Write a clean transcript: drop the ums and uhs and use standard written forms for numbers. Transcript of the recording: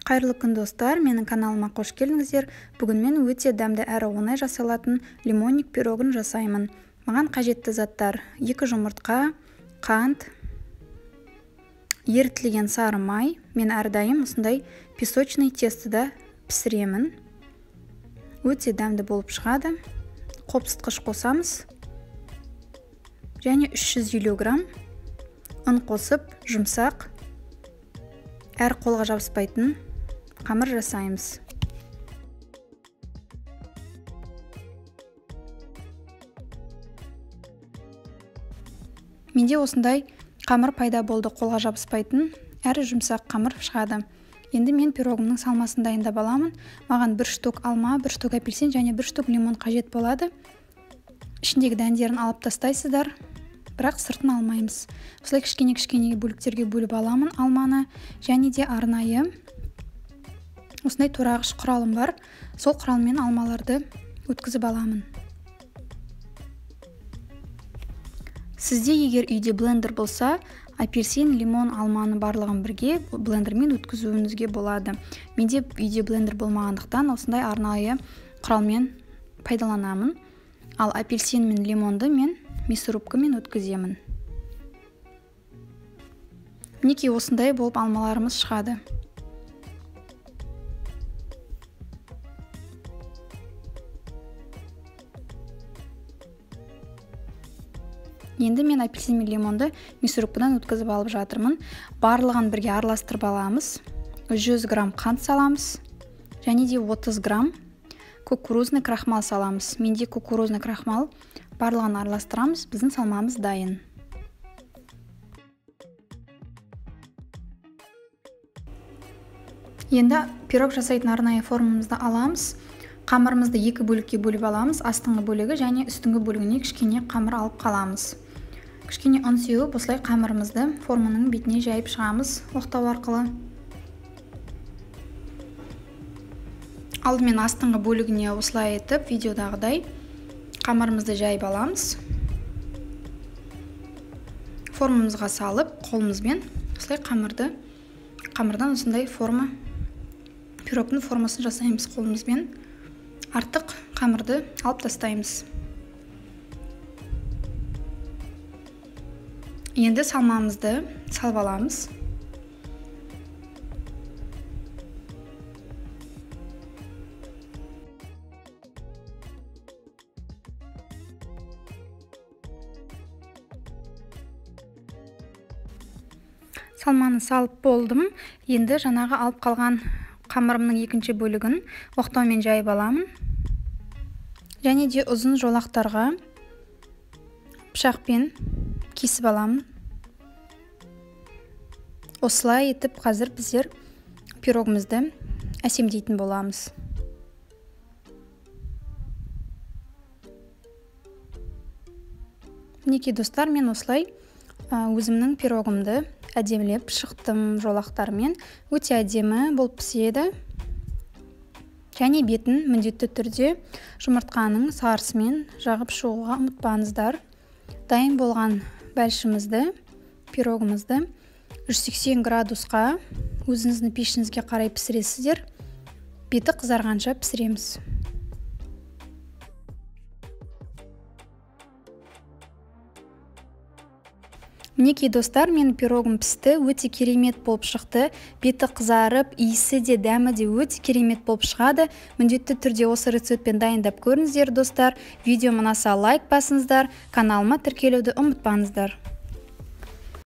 Қайырлы күн достар, менің каналыма қош келдіңіздер. Бүгін мен өте дәмді әрі оңай жасалатын лимонник пирогын жасаймын. Маған қажетті заттар: 2 жұмыртқа, қант, ерітілген сары май. Мен әрдайым осындай песочный тестода пісіремін. Өте дәмді болып шығады. Қопсытқыш қосамыз. Және 350 грамм ұн қосып, жұмсақ, әр қолға жабыспайтын қамыр жасаймыз. Менде осындай қамыр пайда болды, қолға жабыспайтын, әрі жұмсақ қамыр шығады. Енді мен пирогымның салмасын дайындап аламын. Маған 1 штук алма, 1 штук апельсин және 1 штук лимон қажет болады. Ішіндегі дәндерін алып тастайсыздар, бірақ сыртын алмаймыз. Осылай кішкене бөліктерге бөліп аламын алманы, және де арнайы осындай турағыш құралым бар. Сол құралмен алмаларды өткізіп аламын. Сізде егер үйде блендер болса, апельсин, лимон, алманы барлығын бірге блендермен өткізуіңізге болады. Менде үйде блендер болмағандықтан осындай арнайы құралмен пайдаланамын. Ал апельсин мен лимонды мен мясорубкамен өткіземін. Мінекей осындай болып алмаларымыз шығады. Енді мен апельсин мен лимонды мясорубкадан өткізіп алып жатырмын. Барлығын бірге араластырып аламыз. 100 грамм қант саламыз. Және де 30 грамм кукурузный крахмал саламыз. Менде кукурузный крахмал. Барлығын араластырамыз. Біздің салмамыз дайын. Енді пирог жасайтын арнайы формамызды аламыз. Қамырымызды 2 бөлікке бөліп аламыз. Астыңғы бөлігі және үстіңгі бөлігіне кішкене қамыр алып қаламыз. Кішкене ұн сеуіп, осылай қамырымызды форманың бетіне жайып шығамыз оқтау арқылы. Алдымен астыңғы бөлігіне осылай етіп, видеодағыдай қамырымызды жайып аламыз. Формамызға салып, қолымызбен осылай қамырдан осындай форма, пирогтың формасын жасаймыз қолымызбен. Артық қамырды алып тастаймыз. Енді салмамызды салып аламыз. Салманы салып болдым. Енді жаңағы алып қалған қамырымның екінші бөлігін оқтаумен жайып аламын. Және де ұзын жолақтарға пышақпен кесіп аламын. Осылай етіп қазір біздер пирогымызды әсемдейтін боламыз. Мінекей достар, мен осылай өзімнің пирогымды әдемілеп шықтым жолақтармен. Өте әдемі болып піседі. Және бетін міндетті түрде жұмыртқаның сарысымен жағып шығуға ұмытпаңыздар. Дайын болған бәлішімізді, пирогымызды 180 градусқа өзіңіздің пешіңізге қарай пісіресіздер. Беті қызарғанша пісіреміз. Мінекей достар, менің пирогым пісті, өте керемет болып шықты. Беті қызарып, иісі де, дәмі де өте керемет болып шығады. Міндетті түрде осы рецептпен дайындап көріңіздер достар. Видео ұнаса лайк басыңыздар, каналыма тіркелуді ұмытпаңыздар.